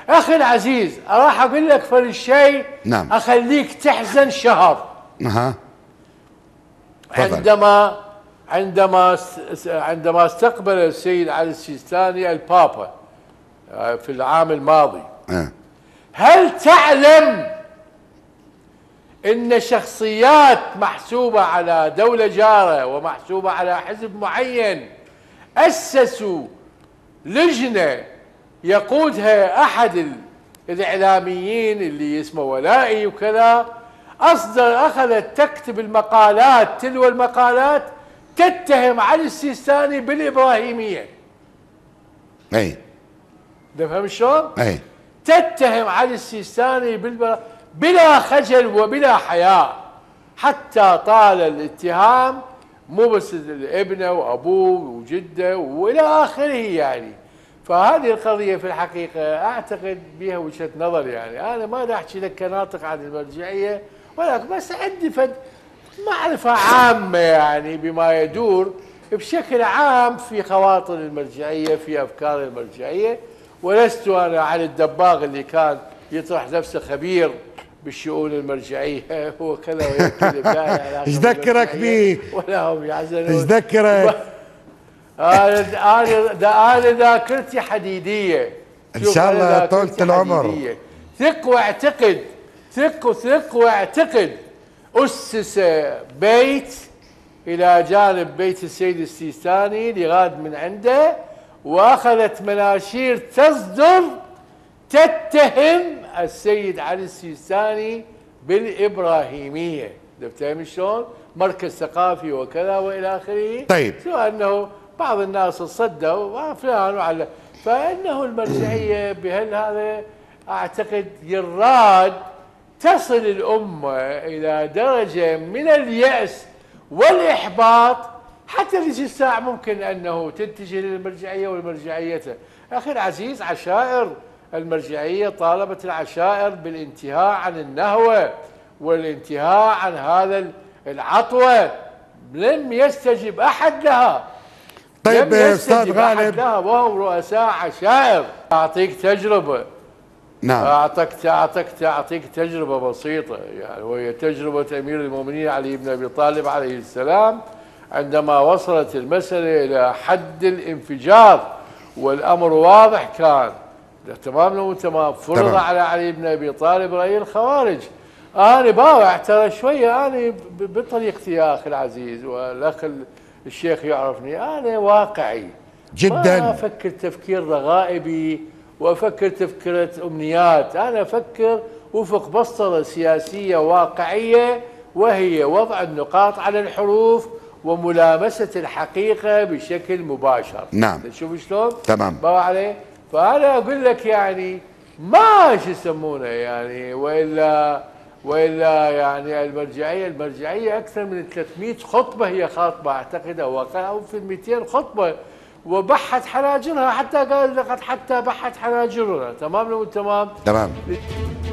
اخي العزيز راح اقول لك فل شيء. نعم. اخليك تحزن شهر. اها. عندما استقبل السيد علي السيستاني البابا في العام الماضي. هل تعلم ان شخصيات محسوبة على دولة جارة ومحسوبة على حزب معين أسسوا لجنة يقودها أحد الإعلاميين اللي اسمه ولائي وكذا، أخذت تكتب المقالات تلو المقالات تتهم علي السيستاني بالإبراهيمية. أي تفهم شلون؟ أي. تتهم علي السيستاني بلا خجل وبلا حياء، حتى طال الاتهام مو بس ابنه وابوه وجده والى اخره يعني. فهذه القضيه في الحقيقه اعتقد بها وجهه نظر، يعني انا ما راح احكي لك كناطق عن المرجعيه، ولكن بس عندي معرفه عامه يعني بما يدور بشكل عام في خواطر المرجعيه، في افكار المرجعيه. ولست انا علي الدباغ اللي كان يطرح نفسه خبير بالشؤون المرجعيه وكذا ويكذب. ايش ذكرك به؟ ولا هم يحزنون. ايش ذكرك؟ انا ذاكرتي حديديه. ان شاء الله طولة العمر. ثق واعتقد، ثق واعتقد. اسس بيت الى جانب بيت السيد السيستاني لغاد من عنده، واخذت مناشير تصدر تتهم السيد علي السيستاني بالابراهيميه. فاهم شلون؟ مركز ثقافي وكذا والى اخره. طيب. سواء انه بعض الناس صدوا فلان وعلى، فانه المرجعيه بهذا اعتقد يراد تصل الامه الى درجه من الياس والاحباط حتى في الساعة ممكن أنه تتجه للمرجعية والمرجعية. أخي العزيز، عشائر المرجعية طالبت العشائر بالانتهاء عن النهوة والانتهاء عن هذا العطوة. لم يستجب أحد لها. طيب أستاذ غالب، لها وهم رؤساء عشائر. أعطيك تجربة. نعم. أعطيك تجربة بسيطة يعني، وهي تجربة أمير المؤمنين علي بن أبي طالب عليه السلام عندما وصلت المسألة إلى حد الانفجار والأمر واضح كان تمام تمام. فرض على علي بن أبي طالب رأي الخوارج. أنا باوع ترى شوية، أنا بطريقتي يا أخي العزيز والأخ الشيخ يعرفني، أنا واقعي جدا. ما أفكر تفكير رغائبي وأفكر تفكير أمنيات. أنا أفكر وفق بسطرة سياسية واقعية، وهي وضع النقاط على الحروف وملامسة الحقيقة بشكل مباشر. نعم. تشوف شلون؟ تمام. باو عليه؟ فأنا أقول لك يعني ما شو يسمونه يعني، وإلا يعني المرجعية أكثر من 300 خطبة هي خاطبة أعتقد، أو في 200 خطبة، وبحت حناجرها، حتى قال لقد حتى بحت حناجرنا. تمام. تمام.